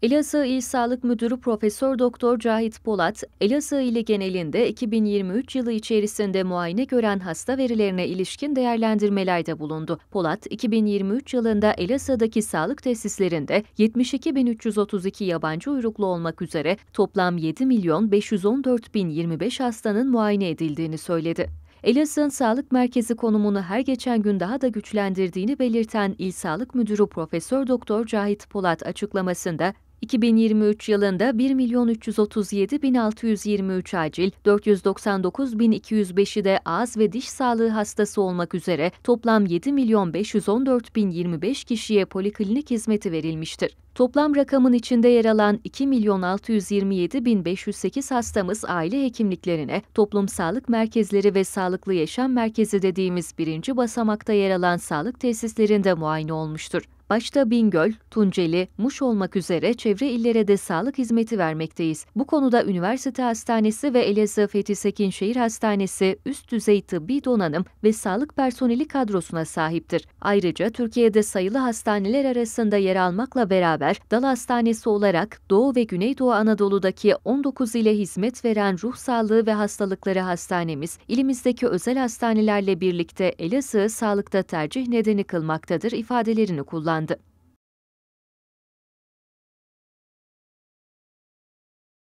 Elazığ İl Sağlık Müdürü Profesör Doktor Cahit Polat, Elazığ ili genelinde 2023 yılı içerisinde muayene gören hasta verilerine ilişkin değerlendirmelerde bulundu. Polat, 2023 yılında Elazığ'daki sağlık tesislerinde 72.332 yabancı uyruklu olmak üzere toplam 7.514.025 hastanın muayene edildiğini söyledi. Elazığ'ın sağlık merkezi konumunu her geçen gün daha da güçlendirdiğini belirten İl Sağlık Müdürü Profesör Doktor Cahit Polat açıklamasında, 2023 yılında 1.337.623 acil, 499.205'i de ağız ve diş sağlığı hastası olmak üzere toplam 7.514.025 kişiye poliklinik hizmeti verilmiştir. Toplam rakamın içinde yer alan 2.627.508 hastamız aile hekimliklerine, toplum sağlık merkezleri ve sağlıklı yaşam merkezi dediğimiz birinci basamakta yer alan sağlık tesislerinde muayene olmuştur. Başta Bingöl, Tunceli, Muş olmak üzere çevre illere de sağlık hizmeti vermekteyiz. Bu konuda Üniversite Hastanesi ve Elazığ Fethi Sekin Şehir Hastanesi üst düzey tıbbi donanım ve sağlık personeli kadrosuna sahiptir. Ayrıca Türkiye'de sayılı hastaneler arasında yer almakla beraber dal hastanesi olarak Doğu ve Güneydoğu Anadolu'daki 19 ile hizmet veren ruh sağlığı ve hastalıkları hastanemiz, ilimizdeki özel hastanelerle birlikte Elazığ'ı sağlıkta tercih nedeni kılmaktadır ifadelerini kullandı.